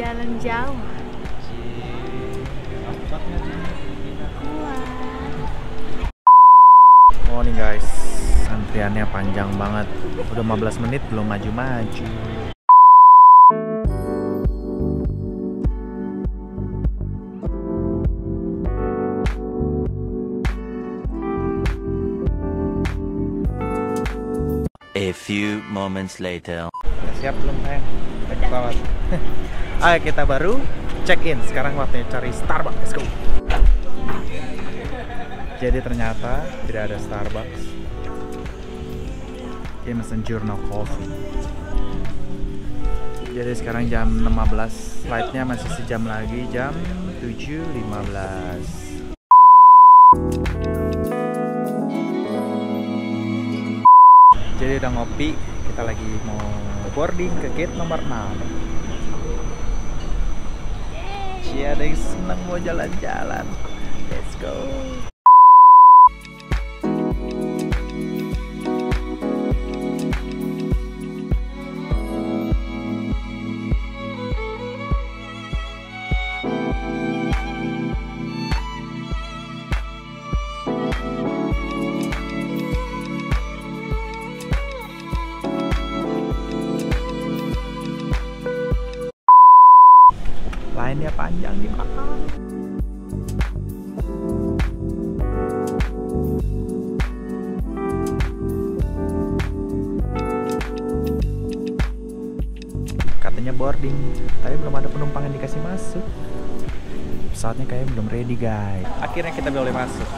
jalan jauh. Oh nih guys, antriannya panjang banget. Udah 15 menit belum maju-maju. A few moments later. Udah siap belum sayang? Naik pesawat. Ayo kita baru check in. Sekarang waktunya cari Starbucks. Let's go. Jadi ternyata tidak ada Starbucks. Dia mesen Journal Coffee. Jadi sekarang jam 15. Flightnya masih sejam lagi, jam 7.15. Jadi udah ngopi, kita lagi mau boarding ke gate nomor 6. Ada yang seneng mau jalan-jalan. Let's go. Lainnya panjang di belakang. Katanya boarding, tapi belum ada penumpang yang dikasih masuk. Pesawatnya kayaknya belum ready guys. Akhirnya kita boleh masuk.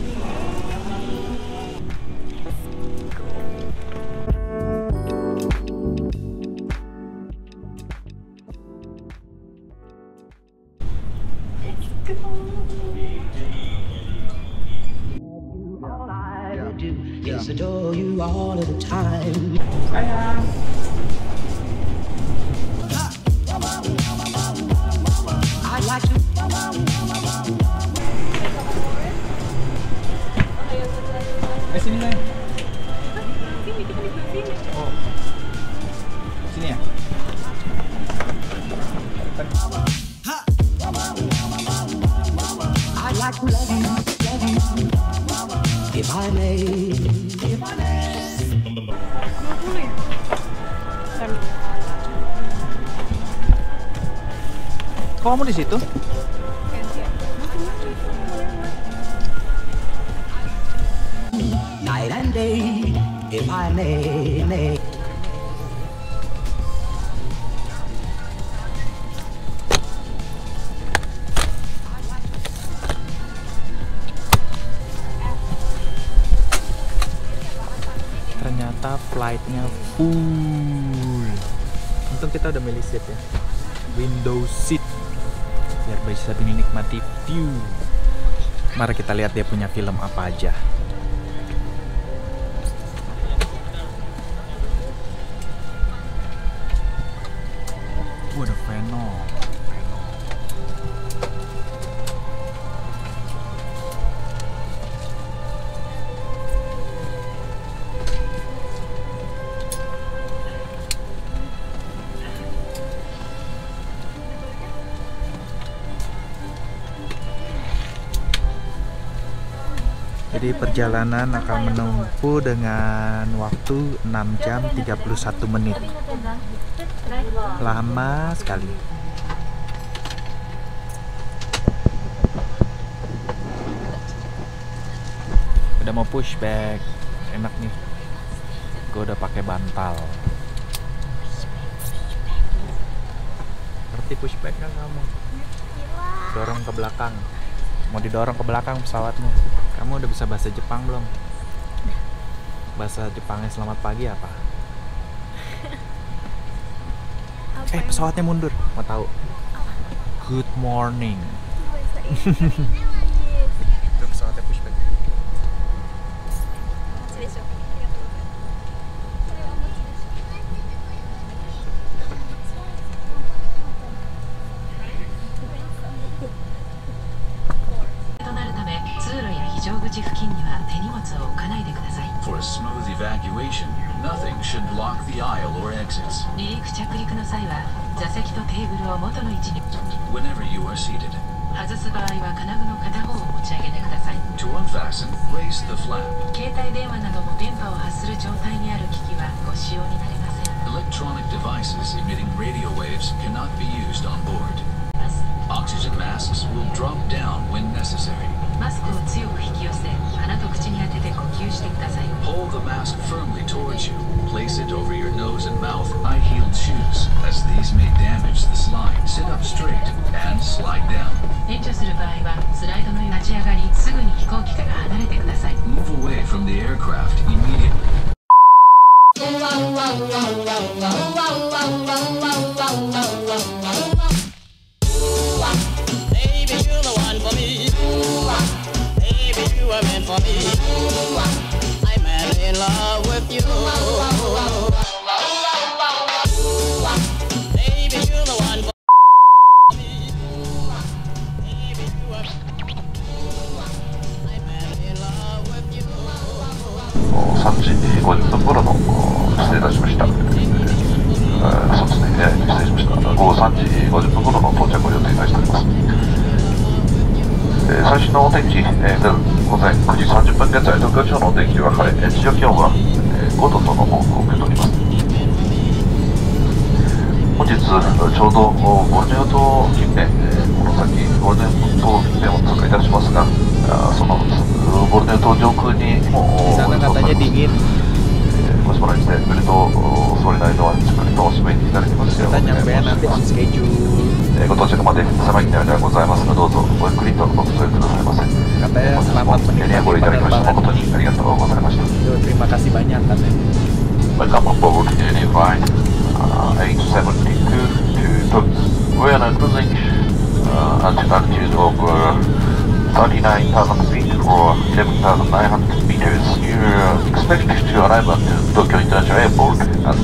Yes, adore you all of the time. Sayang. I like to. Sini sayang. Oh. Sini ya. I like to love you, if I may. Kok kamu di situ? Night and day, if I may. Ternyata flightnya full. Untung kita udah milih seat ya, window seat, biar bisa menikmati view. Mari kita lihat dia punya film apa aja. Ada Venom. Jadi perjalanan akan menempuh dengan waktu 6 jam 31 menit. Lama sekali. Udah mau pushback. Enak nih. Gue udah pakai bantal. Ngerti pushback kan kamu? Dorong ke belakang. Mau didorong ke belakang pesawatnya. Kamu udah bisa bahasa Jepang belum? Bahasa Jepangnya selamat pagi apa? Pesawatnya mundur. Mau tahu? Good morning. Itu pesawatnya pushback. For a smooth evacuation, nothing short should block the aisle or exits. 離陸着陸の際は座席とテーブルを元の位置に Whenever you are seated. 外す場合は金具の片方を持ち上げてください。 To unfasten, raise the flap. 携帯電話なども電波を発する状態にある機器はご使用になれません。 Electronic devices emitting radio waves cannot be used on board. Oxygen masks will drop down when necessary. マスクを強く引き寄せ、鼻と口に当てて呼吸してください。 Pull the mask firmly towards you. Place it over your nose and mouth. High-heeled shoes, as these may damage the slide. Sit up straight and slide down. 援助する場合はスライドの立ち上がり、すぐに飛行機から離れてください。 Move away from the aircraft immediately. Baby, you're the one for me. Baby, you were meant for me. I'm madly in love with you. Baby, you're the one for me. Baby, you were. I'm madly in love with you. 3時50分頃の失礼いたしました。そうですね、失礼しました。午後3時50分頃の到着を予定しております。最新のお天気、午前9時30分現在、東京地方のお天気は晴れ、地上気温は5度との報告を受けております。本日、ちょうどボルネオ島近辺、この先、ボルネオ島近辺を通過いたしますが、そのボルネオ島上空にも Di sana katanya dingin. ごしばらくしてベルトを座りないのはしっかりと締めていただきますよう Kita お願い nyampe しま nanti す。 on schedule. ご到着まで狭い機内ではございますので、どうぞごゆっくりとご通くださいませ。 Katanya 本 selamat 日もご利用ご利用いただきまして誠 penerbangan. にありがとうございました。 Yo, terima kasih banyak katanya. Welcome aboard Indian Flight 872 to Tokyo. We are now cruising at an altitude of 39,000 feet for 11,900 meters. You are expected to arrive at Tokyo International Airport at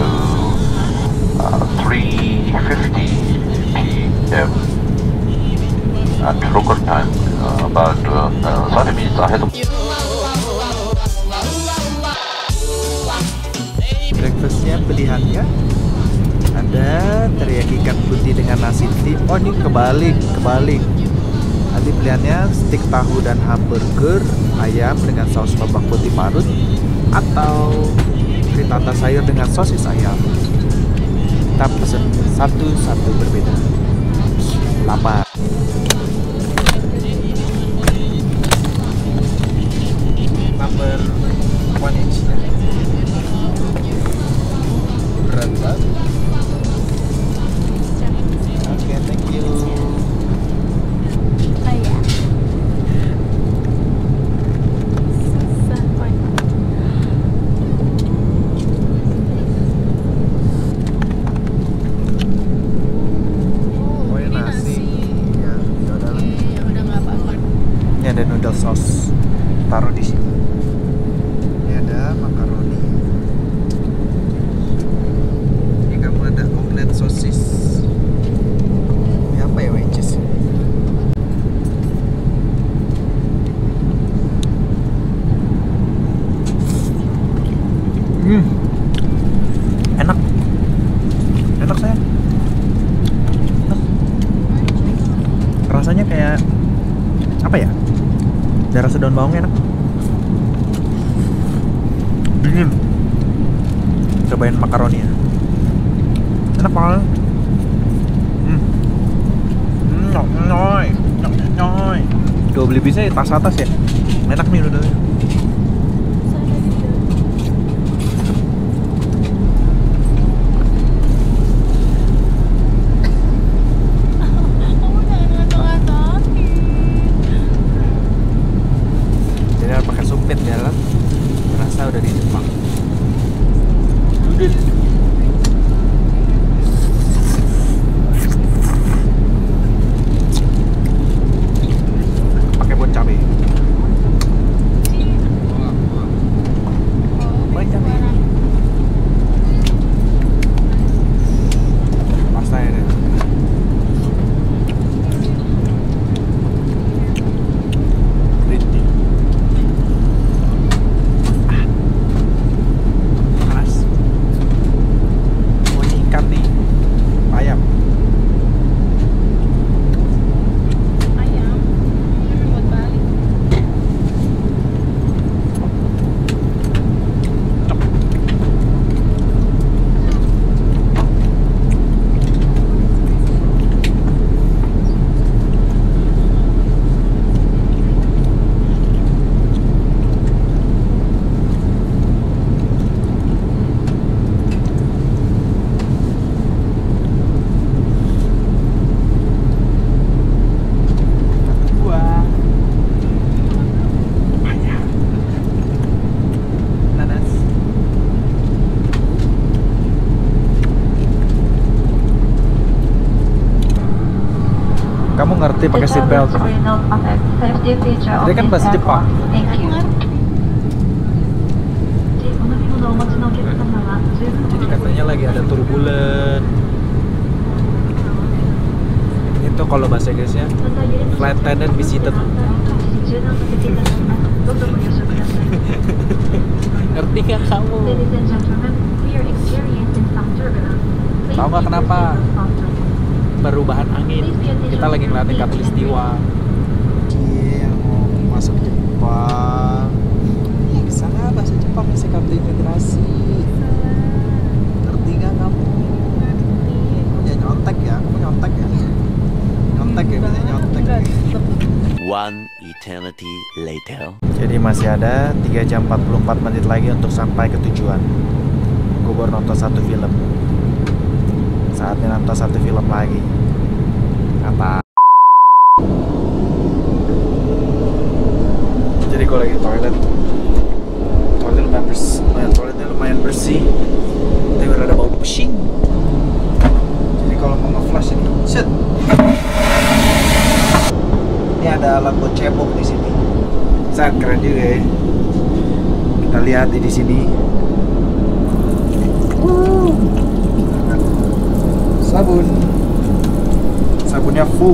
3:50 p.m. at local time, about 30 minutes ahead of Breakfastnya pilihannya ada teriyaki ikan putih dengan nasi tea. Oh, ini kebalik. Nanti pilihannya stik tahu dan hamburger ayam dengan saus babak putih parut atau frittata sayur dengan sosis ayam. Kita pesen satu-satu berbeda. Lapar. Number 1 inch. Berat banget. Oke, thank you. Oh ya. Susah banget. Oh, ini nasi. Ya, udah lah. Ya udah nggak apa-apa. Ini ada noodle sauce. Taruh di sini. Ini ada makaroni. Ini kamu ada omelet sosis. Ini apa ya, wedges? Enak. Enak saya. Rasanya kayak apa ya? Ada rasa daun bawang enak. Dingin. Cobain makaroni ya. Enak banget. Nyoy. Tuh beli bisa ya, tas atas ya. Enak nih noodle-nya. Kamu jangan ngatok-ngatokin. Jadi harus pakai sumpit dalam. Rasa udah di Jepang. Noodle. Pakai bon cabe. ngerti pakai seatbelt. Dia kan bahasa Jepang. Jadi katanya lagi ada turbulen. Itu kalau bahasa Inggrisnya flight attendant visited. Ngerti kan kamu? Tahu nggak kenapa? Perubahan angin. Kita lagi ngeliatin Katulistiwa. Iya, mau masuk Jepang. Bisa nggak bahasa Jepang sih kartu integrasi? Ngerti nggak kamu? Kamu jangan nyontek ya, kamu nyontek ya. Nyontek ya, biasanya nyontek. One eternity later. Jadi masih ada 3 jam 44 menit lagi untuk sampai ke tujuan. Gue baru nonton 1 film. Saatnya nonton 1 film lagi. Apa? Jadi gue lagi toiletnya lumayan bersih. Tapi udah ada bau pusing. Jadi kalau mau nge-flash ini, set. Ini ada alat buat cebok di sini. Sangat keren juga ya. Kita lihat di sini. Sabun. Sabunnya foam.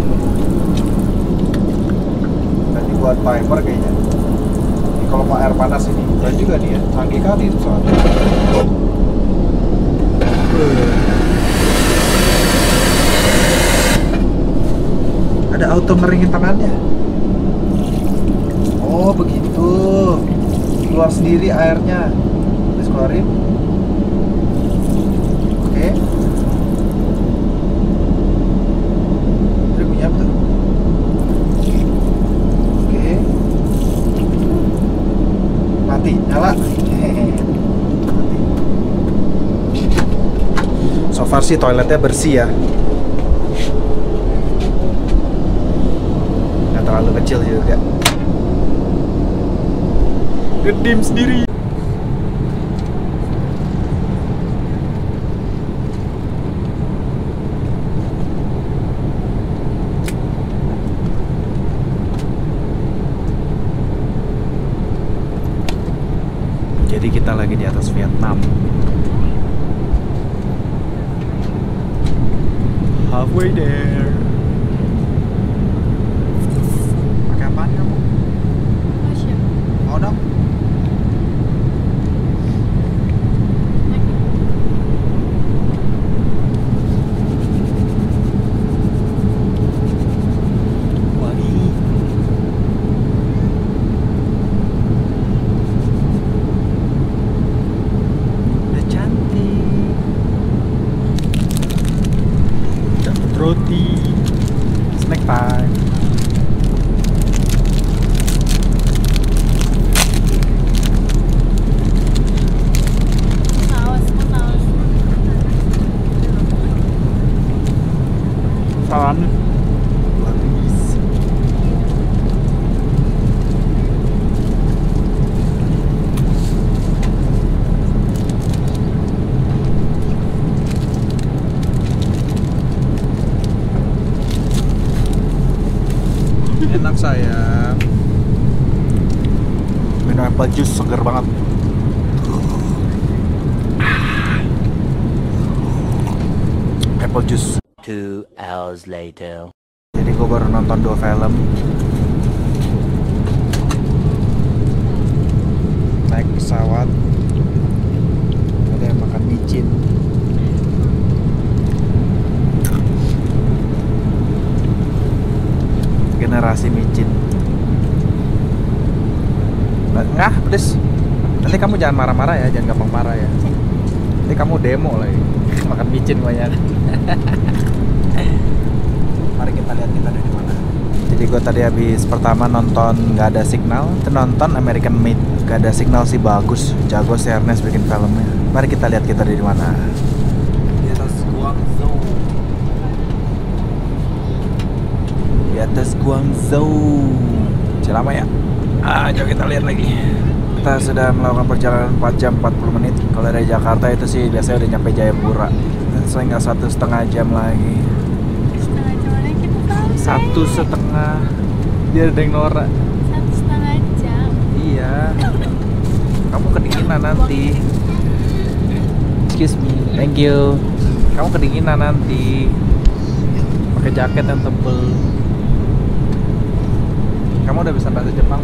Tadi buat Piper kayaknya. Ini kalau mau air panas ini, keren juga nih ya. Canggih kali itu soalnya. Ada auto ngeringin tangannya. Oh begitu. Keluar sendiri airnya. Terus keluarin. Oke. Terus bunyi apa tuh? Oke. Mati, nyala. Mati. So far sih toiletnya bersih ya. Terlalu kecil juga. Gedim sendiri. Jadi kita lagi di atas Vietnam. Halfway there. Mau dong? Wangi. Udah cantik. Dapat roti. Snack time. Enak sayang. Minum apple juice seger banget. Apple juice. 2 hours later. Jadi gue baru nonton 2 film. Naik pesawat. Ada yang makan micin. Generasi micin. Nggak, pedes. Nanti kamu jangan marah-marah ya, jangan gampang marah ya. Nanti kamu demo lagi. Makan micin banyak. Mari kita lihat kita ada di mana. Jadi gue tadi habis pertama nonton nggak ada signal, itu nonton American Made. Gak ada signal sih bagus, jago si Ernest bikin filmnya. Mari kita lihat kita ada di mana. Di atas Guangzhou. Di atas Guangzhou. Selama ya. Coba kita lihat lagi. Kita sudah melakukan perjalanan 4 jam 40 menit. Kalau dari Jakarta itu sih biasanya udah nyampe Jayapura. Saya nggak 1,5 jam lagi. Setengah jam lagi kita tahu 1,5. Dia ada yang norak. 1,5 jam. Iya. Kamu kedinginan nanti. Excuse me. Thank you. Kamu kedinginan nanti. Pakai jaket yang tebel. Kamu udah bisa bahasa Jepang?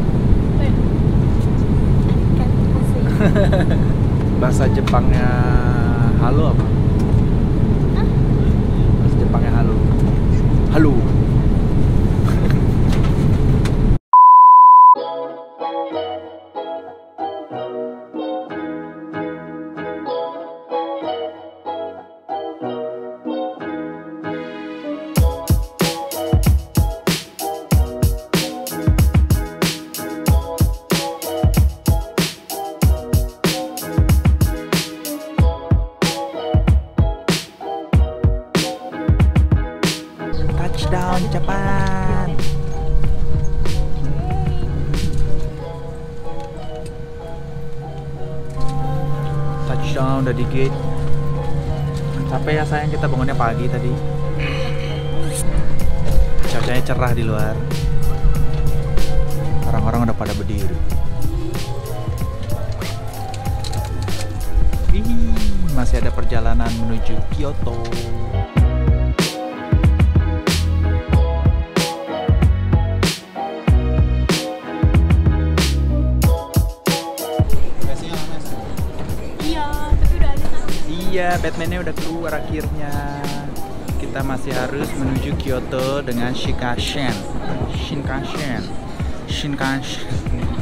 Bahasa Jepangnya halo apa? Bahasa Jepangnya halo. Halo. Touchdown Jepang. Touchdown udah di gate. Capek ya sayang, kita bangunnya pagi tadi. Cuacanya cerah di luar. Orang-orang udah pada berdiri. Masih ada perjalanan menuju Kyoto. Iya, Batman-nya udah keluar akhirnya. Kita masih harus menuju Kyoto dengan Shinkansen.